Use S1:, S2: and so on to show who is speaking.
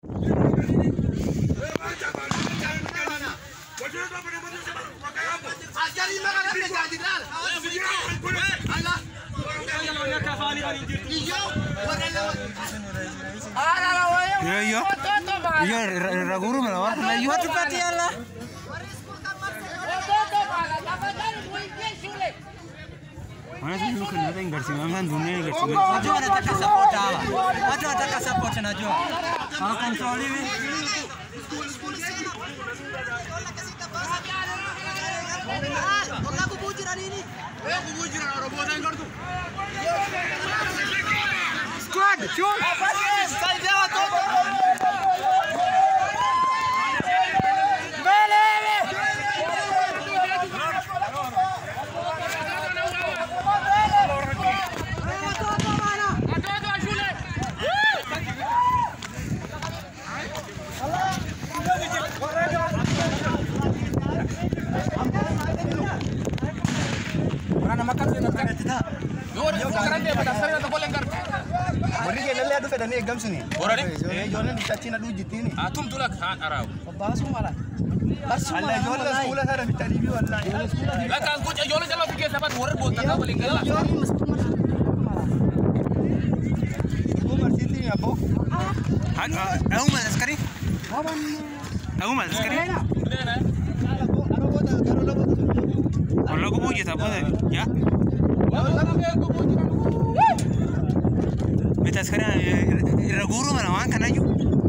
S1: Yo raguru melawar na yo tupati Allah. Mana sih lu kena yang bersih, mana dunia yang bersih. Ajo ada tak support apa? Ajo ada tak support na ajo. Kalau kontrol ini. Orang aku bujiran ini. Aku bujiran orang bosan kau tu. Squad, cun. Saya jawab tu. Ni gam sini. Orang ni? Jonan ditacina dulu jitini. Atum tulak han arau. Basu malah. Basu malah. Jonan sekolah ada ditari bi wallahi. Lah kan ku jonan jalan fikir sahabat orang bolta ka paling galak. Jonan mesti Umar sini apa? Aku mal sekali. Aku mal sekali. Kalau aku puji apa ya? Beta sekarang raguru mana kan aja.